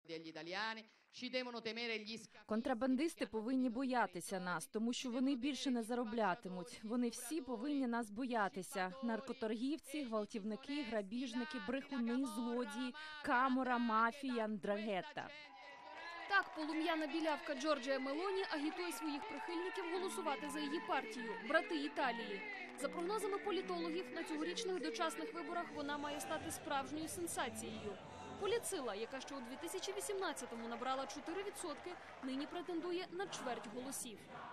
Контрабандисти повинні боятися нас, тому що вони більше не зароблятимуть. Вони всі повинні нас боятися. Наркоторгівці, гвалтівники, грабіжники, брехуни, злодії, камора, мафія, ндрагета. Так, полум'яна білявка Джорджія Мелоні агітує своїх прихильників голосувати за її партію – «Брати Італії». За прогнозами політологів, на цьогорічних дочасних виборах вона має стати справжньою сенсацією. Політсила, яка ще у 2018-му набрала 4%, нині претендує на чверть голосів.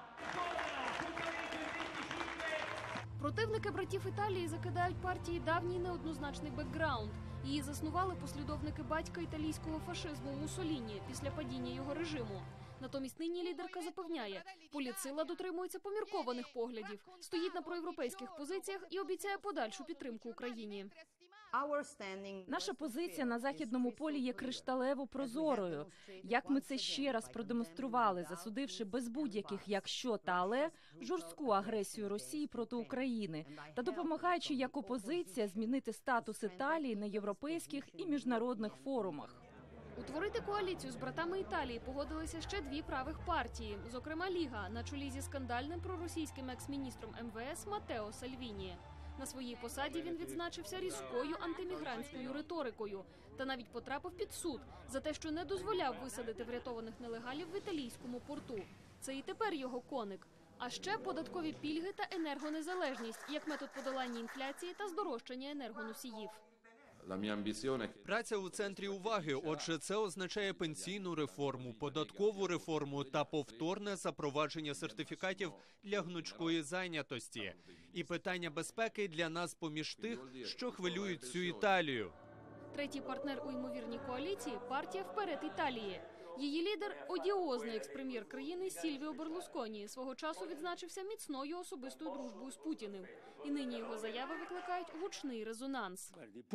Противники «Братів Італії» закидають партії давній неоднозначний бекграунд. Її заснували послідовники батька італійського фашизму Муссоліні після падіння його режиму. Натомість нині лідерка запевняє, політсила дотримується поміркованих поглядів, стоїть на проєвропейських позиціях і обіцяє подальшу підтримку Україні. Наша позиція на західному полі є кришталево прозорою. Як ми це ще раз продемонстрували, засудивши без будь-яких «якщо» та «але» жорстку агресію Росії проти України та допомагаючи як опозиція змінити статус Італії на європейських і міжнародних форумах. Утворити коаліцію з братами Італії погодилися ще дві правих партії, зокрема Ліга, на чолі зі скандальним проросійським екс-міністром МВС Матео Сальвіні. На своїй посаді він відзначився різкою антимігрантською риторикою та навіть потрапив під суд за те, що не дозволяв висадити врятованих нелегалів в італійському порту. Це і тепер його коник. А ще податкові пільги та енергонезалежність як метод подолання інфляції та здорожчання енергоносіїв. Праця у центрі уваги, отже, це означає пенсійну реформу, податкову реформу та повторне запровадження сертифікатів для гнучкої зайнятості. І питання безпеки для нас поміж тих, що хвилюють всю Італію. Третій партнер у ймовірній коаліції – партія «Вперед Італії». Її лідер – одіозний екс-прем'єр країни Сільвіо Берлусконі. Свого часу відзначився міцною особистою дружбою з Путіним. І нині його заяви викликають гучний резонанс.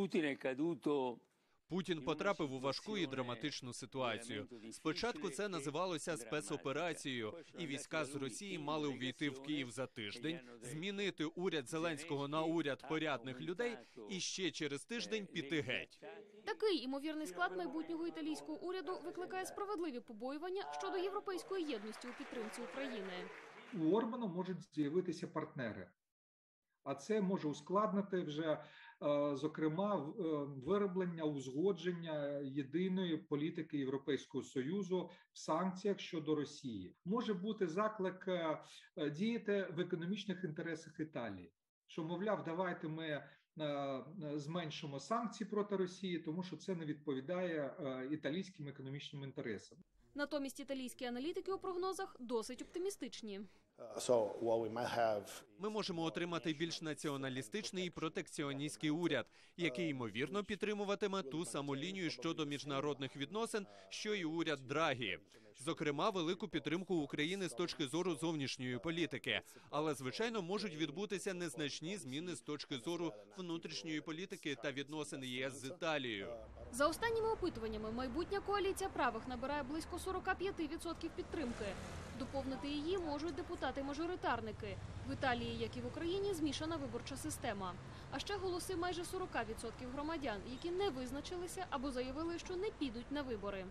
Путін потрапив у важку і драматичну ситуацію. Спочатку це називалося спецоперацією, і війська з Росії мали увійти в Київ за тиждень, змінити уряд Зеленського на уряд порядних людей і ще через тиждень піти геть. Такий імовірний склад майбутнього італійського уряду викликає справедливі побоювання щодо європейської єдності у підтримці України. У Орбана можуть з'явитися партнери. А це може ускладнити вже, зокрема, вироблення, узгодження єдиної політики Європейського Союзу в санкціях щодо Росії. Може бути заклик діяти в економічних інтересах Італії, що, мовляв, давайте ми зменшимо санкції проти Росії, тому що це не відповідає італійським економічним інтересам. Натомість італійські аналітики у прогнозах досить оптимістичні. Ми можемо отримати більш націоналістичний і протекціоністський уряд, який, ймовірно, підтримуватиме ту саму лінію щодо міжнародних відносин, що і уряд Драгі. Зокрема, велику підтримку України з точки зору зовнішньої політики. Але, звичайно, можуть відбутися незначні зміни з точки зору внутрішньої політики та відносин ЄС з Італією. За останніми опитуваннями, майбутня коаліція правих набирає близько 45% підтримки. Доповнити її можуть депутати-мажоритарники. В Італії, як і в Україні, змішана виборча система. А ще голоси майже 40% громадян, які не визначилися або заявили, що не підуть на вибори.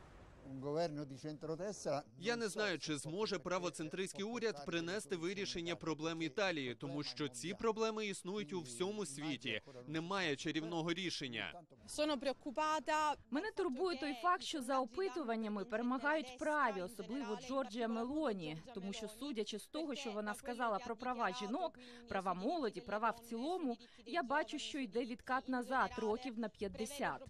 Я не знаю, чи зможе правоцентристський уряд принести вирішення проблем Італії, тому що ці проблеми існують у всьому світі. Немає чарівного рішення. Мене турбує той факт, що за опитуваннями перемагають праві, особливо Джорджія Мелоні, тому що, судячи з того, що вона сказала про права жінок, права молоді, права в цілому, я бачу, що йде відкат назад років на 50.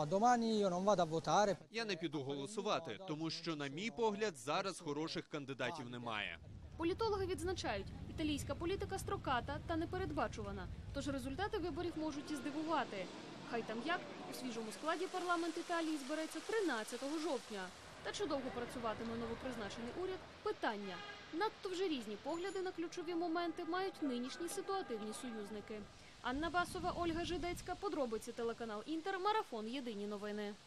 Я не піду голосувати, тому що, на мій погляд, зараз хороших кандидатів немає. Політологи відзначають, італійська політика строката та непередбачувана, тож результати виборів можуть і здивувати. Хай там як, у свіжому складі парламент Італії збереться 13 жовтня. Та чи довго працюватиме новопризначений уряд – питання. Надто вже різні погляди на ключові моменти мають нинішні ситуативні союзники. Анна Басова, Ольга Жидецька, подробиці телеканал Інтер, марафон «Єдині новини».